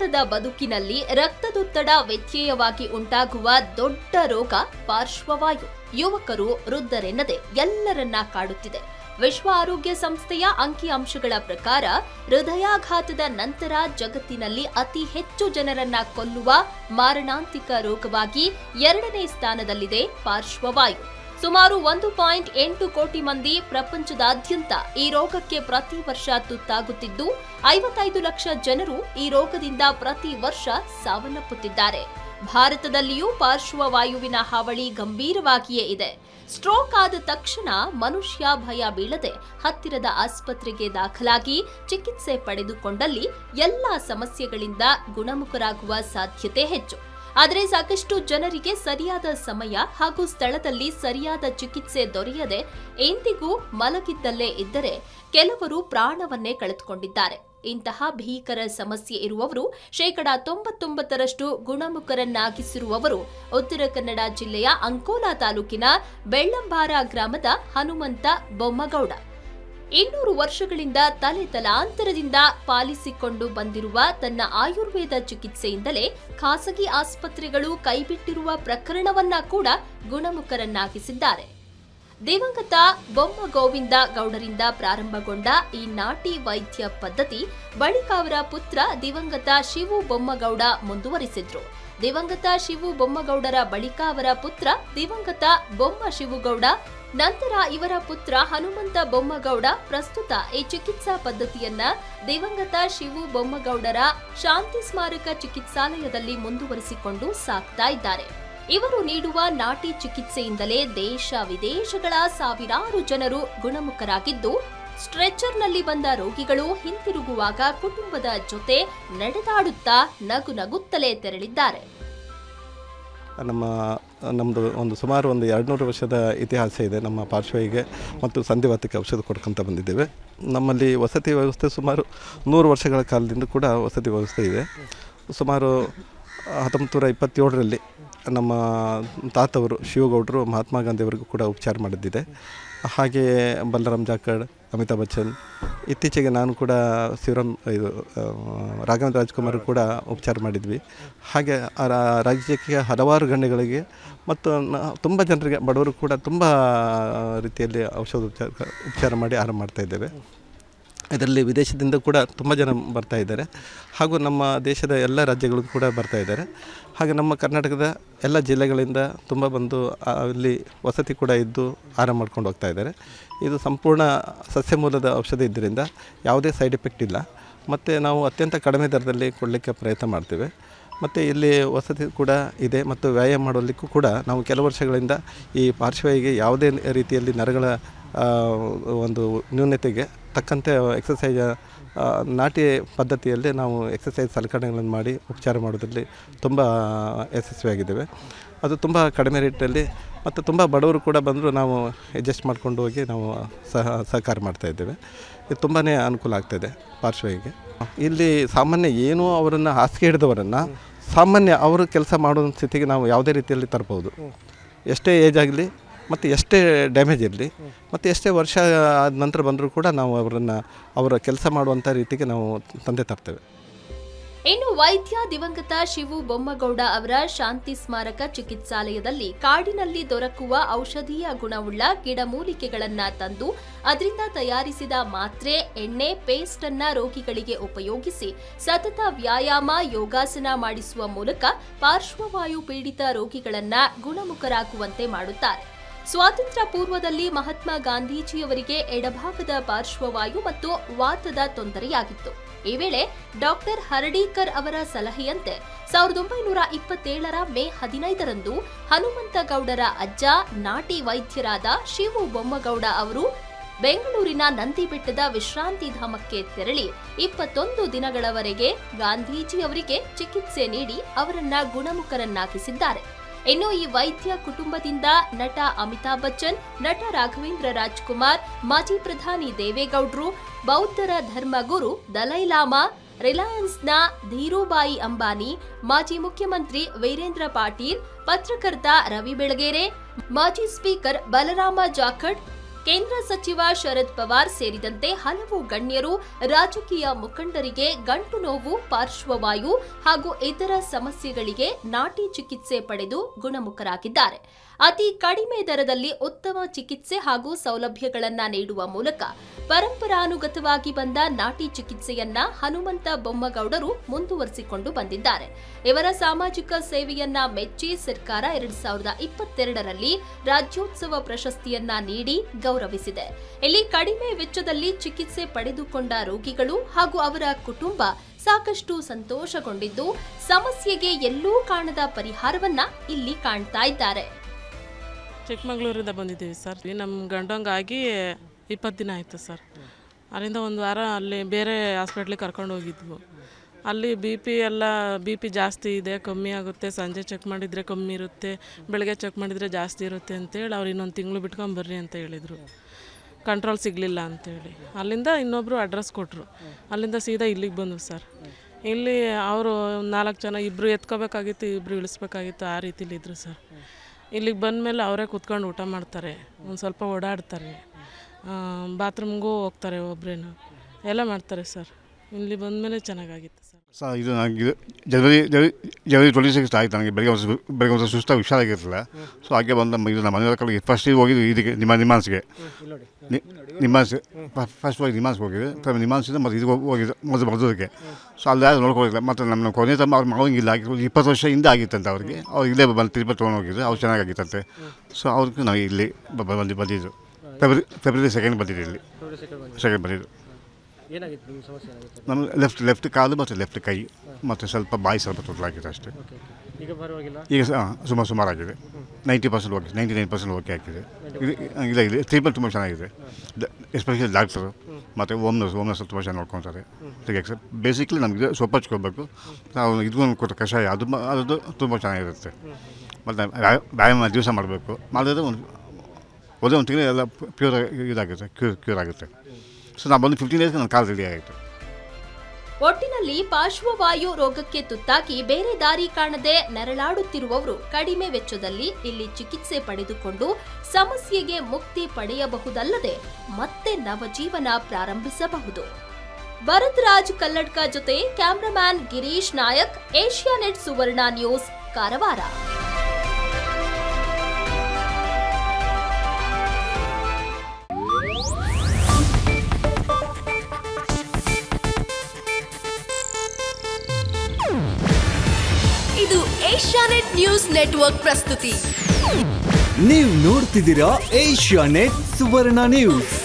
ಒತ್ತಡದ ಬದುಕಿನಲ್ಲಿ ರಕ್ತದೊತ್ತಡ ವ್ಯತ್ಯಯವಾಗಿ ಉಂಟಾಗುವ ದೊಡ್ಡ ರೋಗ ಪಾರ್ಶ್ವವಾಯು ಯುವಕರು ವೃದ್ಧರೆನ್ನದೆ ಎಲ್ಲರನ್ನ ಕಾಡುತ್ತಿದೆ. ವಿಶ್ವ ಆರೋಗ್ಯ ಸಂಸ್ಥೆಯ ಅಂಕಿಅಂಶಗಳ ಪ್ರಕಾರ ಹೃದಯಾಘಾತದ ನಂತರ ಜಗತ್ತಿನಲ್ಲಿ ಅತಿ ಹೆಚ್ಚು ಜನರನ್ನ ಕೊಲ್ಲುವ ಮಾರಣಾಂತಿಕ ರೋಗವಾಗಿ 2ನೇ ಸ್ಥಾನದಲ್ಲಿದೆ ಪಾರ್ಶ್ವವಾಯು. ಸುಮಾರು 1.8 ಕೋಟಿ ಮಂದಿ ಪ್ರಪಂಚದಾದ್ಯಂತ ಈ ರೋಗಕ್ಕೆ ಪ್ರತಿ ವರ್ಷ ತುತ್ತಾಗುತ್ತಿದ್ದು 55 ಲಕ್ಷ ಜನರು ಈ ರೋಗದಿಂದ ಪ್ರತಿ ವರ್ಷ ಸಾವನ್ನಪ್ಪುತ್ತಿದ್ದಾರೆ. ಭಾರತದಲ್ಲಿಯೂ ಪಾರ್ಶ್ವವಾಯುವಿನ ಹಾವಳಿ ಗಂಭೀರವಾಗಿಯೇ ಇದೆ. ಸ್ಟ್ರೋಕ್ ಆದ ತಕ್ಷಣ ಮನುಷ್ಯ ಭಯ ಬೀಳದೆ ಹತ್ತಿರದ ಆಸ್ಪತ್ರೆಗೆ ದಾಖಲಾಗಿ ಚಿಕಿತ್ಸೆ ಪಡೆದುಕೊಂಡಲ್ಲಿ ಎಲ್ಲಾ ಸಮಸ್ಯೆಗಳಿಂದ ಗುಣಮುಖರಾಗುವ ಸಾಧ್ಯತೆ ಹೆಚ್ಚು. ಆದರೆ ಸಾಕಷ್ಟು ಜನರಿಗೆ ಸರಿಯಾದ ಸಮಯ ಹಾಗೂ ಸ್ಥಳದಲ್ಲಿ ಸರಿಯಾದ ಚಿಕಿತ್ಸೆ ದೊರೆಯದೆ ಎಂದಿಗೂ ಮಲಗಿದ್ದಲ್ಲೇ ಇದ್ದರೆ ಕೆಲವರು ಪ್ರಾಣವನ್ನೇ ಕಳೆದುಕೊಂಡಿದ್ದಾರೆ. ಇಂತಹ ಭೀಕರ ಸಮಸ್ಯೆ ಇರುವವರು 99% ಗುಣಮುಖರನ್ನಾಗಿಸಿರುವವರು ಉತ್ತರ ಕನ್ನಡ ಜಿಲ್ಲೆಯ ಅಂಕೋಲಾ ತಾಲೂಕಿನ ಬೆಳ್ಳಂಬಾರ ಗ್ರಾಮದ ಹನುಮಂತ ಬೊಮ್ಮಗೌಡ. 200 ವರ್ಷಗಳಿಂದ ತಲಾಂತರದಿಂದ ಪಾಲಿಸಿಕೊಂಡು ಬಂದಿರುವ ತನ್ನ ಆಯುರ್ವೇದ ಚಿಕಿತ್ಸೆಯಿಂದಲೇ ಖಾಸಗಿ ಆಸ್ಪತ್ರೆಗಳು ಕೈಬಿಟ್ಟಿರುವ ಪ್ರಕರಣವನ್ನ ಕೂಡ ಗುಣಮುಖರನ್ನಾಗಿಸಿದ್ದಾರೆ. ದಿವಂಗತ ಬೊಮ್ಮಗೋವಿಂದ ಗೌಡರಿಂದ ಪ್ರಾರಂಭಗೊಂಡ ಈ ನಾಟಿ ವೈದ್ಯ ಪದ್ಧತಿ ಬಳಿಕ ಅವರ ಪುತ್ರ ದಿವಂಗತ ಶಿವು ಬೊಮ್ಮಗೌಡ ಮುಂದುವರಿಸಿದ್ರು. ದಿವಂಗತ ಶಿವು ಬೊಮ್ಮಗೌಡರ ಬಳಿಕ ಅವರ ಪುತ್ರ ದಿವಂಗತ ಬೊಮ್ಮ ಶಿವುಗೌಡ, ನಂತರ ಇವರ ಪುತ್ರ ಹನುಮಂತ ಬೊಮ್ಮಗೌಡ ಪ್ರಸ್ತುತ ಈ ಚಿಕಿತ್ಸಾ ಪದ್ಧತಿಯನ್ನ ದಿವಂಗತ ಶಿವು ಬೊಮ್ಮಗೌಡರ ಶಾಂತಿ ಸ್ಮಾರಕ ಚಿಕಿತ್ಸಾಲಯದಲ್ಲಿ ಮುಂದುವರಿಸಿಕೊಂಡು ಸಾಕ್ತಾ ಇದ್ದಾರೆ. ಇವರು ನೀಡುವ ನಾಟಿ ಚಿಕಿತ್ಸೆಯಿಂದಲೇ ದೇಶ ವಿದೇಶಗಳ ಸಾವಿರಾರು ಜನರು ಗುಣಮುಖರಾಗಿದ್ದು, ಸ್ಟ್ರೆಚರ್ನಲ್ಲಿ ಬಂದ ರೋಗಿಗಳು ಹಿಂತಿರುಗುವಾಗ ಕುಟುಂಬದ ಜೊತೆ ನಡೆದಾಡುತ್ತಾ ನಗು ನಗುತ್ತಲೇ ತೆರಳಿದ್ದಾರೆ. ನಮ್ಮದು ಸುಮಾರು 200 ವರ್ಷದ ಇತಿಹಾಸ ಇದೆ. ನಮ್ಮ ಪಾರ್ಶ್ವವಾಯುವಿಗೆ ಮತ್ತು ಸಂಧಿವಾತಕ್ಕೆ ಔಷಧ ಕೊಡ್ಕೊಂತ ಬಂದಿದ್ದೇವೆ. ನಮ್ಮಲ್ಲಿ ವಸತಿ ವ್ಯವಸ್ಥೆ ಸುಮಾರು 100 ವರ್ಷಗಳ ಕಾಲದಿಂದ ಕೂಡ ವಸತಿ ವ್ಯವಸ್ಥೆ ಇದೆ. ಸುಮಾರು 1927ರಲ್ಲಿ ನಮ್ಮ ತಾತವರು ಶಿವಗೌಡರು ಮಹಾತ್ಮ ಗಾಂಧಿಯವರಿಗೂ ಕೂಡ ಉಪಚಾರ ಮಾಡಿದ್ದಿದೆ. ಹಾಗೆಯೇ ಬಲರಾಮ್ ಜಾಖಡ್, ಅಮಿತಾಬ್ ಬಚ್ಚನ್, ಇತ್ತೀಚೆಗೆ ನಾನು ಕೂಡ ರಾಘವೇಂದ್ರ ರಾಜ್ಕುಮಾರ್ ಕೂಡ ಉಪಚಾರ ಮಾಡಿದ್ವಿ. ಹಾಗೆ ರಾಜ್ಯಕ್ಕೆ ಹಲವಾರು ಗಣ್ಯಗಳಿಗೆ ಮತ್ತು ತುಂಬ ಜನರಿಗೆ ಬಡವರು ಕೂಡ ತುಂಬ ರೀತಿಯಲ್ಲಿ ಔಷಧ ಉಪಚಾರ ಮಾಡಿ ಆರಂಭ ಮಾಡ್ತಾಯಿದ್ದೇವೆ. ಇದರಲ್ಲಿ ವಿದೇಶದಿಂದ ಕೂಡ ತುಂಬ ಜನ ಬರ್ತಾ ಇದ್ದಾರೆ, ಹಾಗೂ ನಮ್ಮ ದೇಶದ ಎಲ್ಲ ರಾಜ್ಯಗಳಿಗೂ ಕೂಡ ಬರ್ತಾ ಇದ್ದಾರೆ. ಹಾಗೆ ನಮ್ಮ ಕರ್ನಾಟಕದ ಎಲ್ಲ ಜಿಲ್ಲೆಗಳಿಂದ ತುಂಬ ಬಂದು ಅಲ್ಲಿ ವಸತಿ ಕೂಡ ಇದ್ದು ಆರಾಮ ಮಾಡ್ಕೊಂಡು ಹೋಗ್ತಾ ಇದ್ದಾರೆ. ಇದು ಸಂಪೂರ್ಣ ಸಸ್ಯ ಮೂಲದ ಔಷಧ ಇದ್ದರಿಂದ ಯಾವುದೇ ಸೈಡ್ ಎಫೆಕ್ಟ್ ಇಲ್ಲ, ಮತ್ತು ನಾವು ಅತ್ಯಂತ ಕಡಿಮೆ ದರದಲ್ಲಿ ಕೊಡಲಿಕ್ಕೆ ಪ್ರಯತ್ನ ಮಾಡ್ತೇವೆ. ಮತ್ತು ಇಲ್ಲಿ ವಸತಿ ಕೂಡ ಇದೆ, ಮತ್ತು ವ್ಯಾಯಾಮ ಮಾಡಲಿಕ್ಕೂ ಕೂಡ ನಾವು ಕೆಲವು ವರ್ಷಗಳಿಂದ ಈ ಪಾರ್ಶ್ವವಾಯುವಿಗೆ ಯಾವುದೇ ರೀತಿಯಲ್ಲಿ ನರಗಳ ಒಂದು ನ್ಯೂನತೆಗೆ ತಕ್ಕಂತೆ ಎಕ್ಸಸೈಜ್ ನಾಟಿ ಪದ್ಧತಿಯಲ್ಲಿ ನಾವು ಎಕ್ಸಸೈಜ್ ಸಲಕರಣೆಗಳನ್ನು ಮಾಡಿ ಉಪಚಾರ ಮಾಡೋದ್ರಲ್ಲಿ ತುಂಬ ಯಶಸ್ವಿಯಾಗಿದ್ದೇವೆ. ಅದು ತುಂಬ ಕಡಿಮೆ ರೇಟಲ್ಲಿ ಮತ್ತು ತುಂಬ ಬಡವರು ಕೂಡ ಬಂದರೂ ನಾವು ಅಡ್ಜಸ್ಟ್ ಮಾಡ್ಕೊಂಡು ಹೋಗಿ ನಾವು ಸಹಕಾರ ಮಾಡ್ತಾಯಿದ್ದೇವೆ. ಇದು ತುಂಬಾ ಅನುಕೂಲ ಆಗ್ತಾಯಿದೆ ಪಾರ್ಶ್ವವಾಯುವಿಗೆ. ಇಲ್ಲಿ ಸಾಮಾನ್ಯ ಏನೂ ಅವರನ್ನು ಹಾಸಿಗೆ ಹಿಡಿದವರನ್ನು ಸಾಮಾನ್ಯ ಅವರು ಕೆಲಸ ಮಾಡೋ ಸ್ಥಿತಿಗೆ ನಾವು ಯಾವುದೇ ರೀತಿಯಲ್ಲಿ ತರ್ಬೋದು. ಎಷ್ಟೇ ಏಜ್ ಆಗಲಿ ಮತ್ತು ಎಷ್ಟೇ ಡ್ಯಾಮೇಜ್ ಇರಲಿ ಮತ್ತು ಎಷ್ಟೇ ವರ್ಷ ಆದ ನಂತರ ಬಂದರೂ ಕೂಡ ನಾವು ಅವರ ಕೆಲಸ ಮಾಡುವಂಥ ರೀತಿಗೆ ನಾವು ತಂದೆ ತರ್ತೇವೆ. ಇನ್ನು ವೈದ್ಯ ದಿವಂಗತ ಶಿವು ಬೊಮ್ಮಗೌಡ ಅವರ ಶಾಂತಿ ಸ್ಮಾರಕ ಚಿಕಿತ್ಸಾಲಯದಲ್ಲಿ ಕಾಡಿನಲ್ಲಿ ದೊರಕುವ ಔಷಧೀಯ ಗುಣವುಳ್ಳ ಗಿಡಮೂಲಿಕೆಗಳನ್ನ ತಂದು ಅದರಿಂದ ತಯಾರಿಸಿದ ಮಾತ್ರೆ, ಎಣ್ಣೆ, ಪೇಸ್ಟ್ ಅನ್ನ ರೋಗಿಗಳಿಗೆ ಉಪಯೋಗಿಸಿ ಸತತ ವ್ಯಾಯಾಮ, ಯೋಗಾಸನ ಮಾಡಿಸುವ ಮೂಲಕ ಪಾರ್ಶ್ವವಾಯು ಪೀಡಿತ ರೋಗಿಗಳನ್ನ ಗುಣಮುಖರಾಗುವಂತೆ ಮಾಡುತ್ತಾರೆ. ಸ್ವಾತಂತ್ರ್ಯ ಪೂರ್ವದಲ್ಲಿ ಮಹಾತ್ಮ ಗಾಂಧೀಜಿಯವರಿಗೆ ಎಡಭಾಗದ ಪಾರ್ಶ್ವವಾಯು ಮತ್ತು ವಾತದ ತೊಂದರೆಯಾಗಿತ್ತು. ಈ ವೇಳೆ ಡಾಕ್ಟರ್ ಹರ್ಡೀಕರ್ ಅವರ ಸಲಹೆಯಂತೆ 1927ರ ಮೇ 15ರಂದು ಹನುಮಂತಗೌಡರ ಅಜ್ಜ ನಾಟಿ ವೈದ್ಯರಾದ ಶಿವು ಬೊಮ್ಮಗೌಡ ಅವರು ಬೆಂಗಳೂರಿನ ನಂದಿಬೆಟ್ಟದ ವಿಶ್ರಾಂತಿ ಧಾಮಕ್ಕೆ ತೆರಳಿ 21 ದಿನಗಳವರೆಗೆ ಗಾಂಧೀಜಿಯವರಿಗೆ ಚಿಕಿತ್ಸೆ ನೀಡಿ ಅವರನ್ನ ಗುಣಮುಖರನ್ನಾಗಿಸಿದ್ದಾರೆ. ಇನ್ನು ಈ ವೈದ್ಯ ಕುಟುಂಬದಿಂದ ನಟ ಅಮಿತಾಬ್ ಬಚ್ಚನ್, ನಟ ರಾಘವೇಂದ್ರ ರಾಜ್ಕುಮಾರ್, ಮಾಜಿ ಪ್ರಧಾನಿ ದೇವೇಗೌಡರು, ಬೌದ್ಧರ ಧರ್ಮಗುರು ದಲೈಲಾಮಾ, ರಿಲಯನ್ಸ್ನ ಧೀರೂಭಾಯಿ ಅಂಬಾನಿ, ಮಾಜಿ ಮುಖ್ಯಮಂತ್ರಿ ವೀರೇಂದ್ರ ಪಾಟೀಲ್, ಪತ್ರಕರ್ತ ರವಿ ಬೆಳಗೆರೆ, ಮಾಜಿ ಸ್ಪೀಕರ್ ಬಲರಾಮ ಜಾಖಡ್, ಕೇಂದ್ರ ಸಚಿವ ಶರದ್ ಪವಾರ್ ಸೇರಿದಂತೆ ಹಲವು ಗಣ್ಯರು ರಾಜಕೀಯ ಮುಖಂಡರಿಗೆ ಗಂಟು ನೋವು, ಪಾರ್ಶ್ವವಾಯು ಹಾಗೂ ಇತರ ಸಮಸ್ಯೆಗಳಿಗೆ ನಾಟಿ ಚಿಕಿತ್ಸೆ ಪಡೆದು ಗುಣಮುಖರಾಗಿದ್ದಾರೆ. ಅತಿ ಕಡಿಮೆ ದರದಲ್ಲಿ ಉತ್ತಮ ಚಿಕಿತ್ಸೆ ಹಾಗೂ ಸೌಲಭ್ಯಗಳನ್ನು ನೀಡುವ ಮೂಲಕ ಪರಂಪರಾನುಗತವಾಗಿ ಬಂದ ನಾಟಿ ಚಿಕಿತ್ಸೆಯನ್ನ ಹನುಮಂತ ಬೊಮ್ಮಗೌಡರು ಮುಂದುವರಿಸಿಕೊಂಡು ಬಂದಿದ್ದಾರೆ. ಇವರ ಸಾಮಾಜಿಕ ಸೇವೆಯನ್ನ ಮೆಚ್ಚಿ ಸರ್ಕಾರ 2022ರಲ್ಲಿ ರಾಜ್ಯೋತ್ಸವ ಪ್ರಶಸ್ತಿಯನ್ನ ನೀಡಿ ಗೌರವಿಸಿದೆ. ಇಲ್ಲಿ ಕಡಿಮೆ ವೆಚ್ಚದಲ್ಲಿ ಚಿಕಿತ್ಸೆ ಪಡೆದುಕೊಂಡ ರೋಗಿಗಳು ಹಾಗೂ ಅವರ ಕುಟುಂಬ ಸಾಕಷ್ಟು ಸಂತೋಷಗೊಂಡಿದ್ದು, ಸಮಸ್ಯೆಗೆ ಎಲ್ಲೂ ಕಾಣದ ಪರಿಹಾರವನ್ನ ಇಲ್ಲಿ ಕಾಣ್ತಾ ಇದ್ದಾರೆ. ಚಿಕ್ಕಮಗಳೂರಿಂದ ಬಂದಿದ್ದೀವಿ ಸರ್. ನಮ್ಮ ಗಂಡಂಗಾಗಿ 20 ದಿನ ಆಯಿತು ಸರ್. ಅಲ್ಲಿಂದ ಒಂದು ವಾರ ಅಲ್ಲಿ ಬೇರೆ ಹಾಸ್ಪಿಟ್ಲಿಗೆ ಕರ್ಕೊಂಡು ಹೋಗಿದ್ವು. ಅಲ್ಲಿ ಬಿ ಪಿ ಜಾಸ್ತಿ ಇದೆ, ಕಮ್ಮಿ ಆಗುತ್ತೆ, ಸಂಜೆ ಚೆಕ್ ಮಾಡಿದರೆ ಕಮ್ಮಿ ಇರುತ್ತೆ, ಬೆಳಗ್ಗೆ ಚೆಕ್ ಮಾಡಿದರೆ ಜಾಸ್ತಿ ಇರುತ್ತೆ ಅಂತೇಳಿ ಅವ್ರು ಇನ್ನೊಂದು ತಿಂಗಳು ಬಿಟ್ಕೊಂಡು ಬರ್ರಿ ಅಂತ ಹೇಳಿದರು. ಕಂಟ್ರೋಲ್ ಸಿಗಲಿಲ್ಲ ಅಂತೇಳಿ ಅಲ್ಲಿಂದ ಇನ್ನೊಬ್ಬರು ಅಡ್ರೆಸ್ ಕೊಟ್ಟರು. ಅಲ್ಲಿಂದ ಸೀದಾ ಇಲ್ಲಿಗೆ ಬಂದ್ವು ಸರ್. ಇಲ್ಲಿ ಅವರು 4 ಜನ, 2 ಎತ್ಕೋಬೇಕಾಗಿತ್ತು, 2 ಇಳಿಸ್ಬೇಕಾಗಿತ್ತು, ಆ ರೀತಿಲಿದ್ರು ಸರ್. ಇಲ್ಲಿಗೆ ಬಂದಮೇಲೆ ಅವರೇ ಕೂತ್ಕೊಂಡು ಊಟ ಮಾಡ್ತಾರೆ, ಒಂದು ಸ್ವಲ್ಪ ಓಡಾಡ್ತಾರೆ, ಬಾತ್ರೂಮ್ಗೂ ಹೋಗ್ತಾರೆ, ಒಬ್ಬರೇನು ಎಲ್ಲ ಮಾಡ್ತಾರೆ ಸರ್. ಇಲ್ಲಿ ಬಂದಮೇಲೆ ಚೆನ್ನಾಗಾಗಿತ್ತು ಸರ್. ಇದು ನನಗೆ ಜನವರಿ 26 ಆಯಿತು. ನನಗೆ ಬೆಳಗ್ಗೆ ಒಂದು ಸುಸ್ತಾಗಿ ಹುಷಾರಾಗಿರಲಿಲ್ಲ. ಸೊ ಹಾಗೆ ಬಂದ ಇದು ನಮ್ಮ ಮನೆಯವರ ಕಡೆಗೆ ಫಸ್ಟ್ ಹೋಗಿದ್ದು ಇದಕ್ಕೆ ನಿಮಾನ್ಸ್ಗೆ ಫಸ್ಟ್ ಹೋಗಿ ನಿಮಾನ್ಸ್ಗೆ ಹೋಗಿದ್ದು. ನಿಮಾನ್ಸಿಂದ ಮತ್ತು ಇದು ಹೋಗಿದ್ದು ಮೊದಲು ಬರೋದಕ್ಕೆ. ಸೊ ಅಲ್ಲಿ ಯಾರು ನೋಡ್ಕೊಳ್ಳಿಲ್ಲ. ಮತ್ತು ನಮ್ಮ ಕೊನೆ ತಮ್ಮ ಅವ್ರು ಮಗಂಗಿಲ್ಲ, 20 ವರ್ಷ ಹಿಂದೆ ಆಗಿತ್ತಂತೆ ಅವ್ರಿಗೆ. ಇಲ್ಲೇ ಬಂದು ತಿರುಪತಿ ತೊಗೊಂಡು ಹೋಗಿದ್ದು, ಅವ್ರು ಚೆನ್ನಾಗಿತ್ತಂತೆ. ಸೊ ಅವ್ರಿಗೆ ನಾವು ಇಲ್ಲಿ ಬಂದಿದ್ದು ಫೆಬ್ರವರಿ 2 ಬಂದಿದ್ದು. ಇಲ್ಲಿ 2 ಬಂದಿದ್ದು. ನಮ್ಮ ಲೆಫ್ಟ್ ಕಾಲು ಮತ್ತು ಲೆಫ್ಟ್ ಕೈ ಮತ್ತು ಸ್ವಲ್ಪ ಬಾಯಿ ಸ್ವಲ್ಪ ತೊಡಲಾಗಿದೆ ಅಷ್ಟೇ. ಈಗ ಸುಮಾರಾಗಿದೆ. 90% ಓಕೆ, 99% ಓಕೆ ಆಗಿದೆ. ಇಲ್ಲ ಟ್ರೀಟ್ಮೆಂಟ್ ತುಂಬ ಚೆನ್ನಾಗಿದೆ. ಎಸ್ಪೆಷಲಿ ಡಾಕ್ಟರು ಮತ್ತು ಓಮ್ ನರ್ಸ್ ತುಂಬ ಚೆನ್ನಾಗಿ ನೋಡ್ಕೊತಾರೆ. ಬೇಸಿಕ್ಲಿ ನಮಗೆ ಸೊಪ್ಪು ಹಚ್ಕೊಳ್ಬೇಕು. ನಾವು ಇದೊಂದು ಕೊಟ್ಟು ಕಷಾಯ ಅದು ತುಂಬ ಚೆನ್ನಾಗಿರುತ್ತೆ. ಮತ್ತು ವ್ಯಾಯಾಮ ದಿವಸ ಮಾಡಬೇಕು. ಮಾಡಿದ್ರೆ ಒಂದು ತಿಂಗಳು ಎಲ್ಲ ಪ್ಯೂರ್ ಇದಾಗುತ್ತೆ, ಕ್ಯೂರ್ ಆಗುತ್ತೆ. ಸೊ ನಾನು ಬಂದು 15 ಡೇಸ್ಗೆ ನನ್ನ ಕಾಲು ರೆಡಿ ಆಯಿತು. ಒಟ್ಟಿನಲ್ಲಿ ಪಾರ್ಶ್ವವಾಯು ರೋಗಕ್ಕೆ ತುತ್ತಾಗಿ ಬೇರೆ ದಾರಿ ಕಾಣದೆ ನೆರಳಾಡುತ್ತಿರುವವರು ಕಡಿಮೆ ವೆಚ್ಚದಲ್ಲಿ ಇಲ್ಲಿ ಚಿಕಿತ್ಸೆ ಪಡೆದುಕೊಂಡು ಸಮಸ್ಯೆಗೆ ಮುಕ್ತಿ ಪಡೆಯಬಹುದಲ್ಲದೆ ಮತ್ತೆ ನವಜೀವನ ಪ್ರಾರಂಭಿಸಬಹುದು. ಭರತ್ ರಾಜ್ ಕಲ್ಲಡ್ಕ ಜೊತೆ ಕ್ಯಾಮರಾಮ್ಯಾನ್ ಗಿರೀಶ್ ನಾಯಕ್, ಏಷ್ಯಾನೆಟ್ ಸುವರ್ಣ ನ್ಯೂಸ್, ಕಾರವಾರ. ಇದು ಏಷ್ಯಾನೆಟ್ ನ್ಯೂಸ್ ನೆಟ್ವರ್ಕ್ ಪ್ರಸ್ತುತಿ. ನೀವು ನೋಡ್ತಿದ್ದೀರಾ ಏಷ್ಯಾನೆಟ್ ಸುವರ್ಣ ನ್ಯೂಸ್.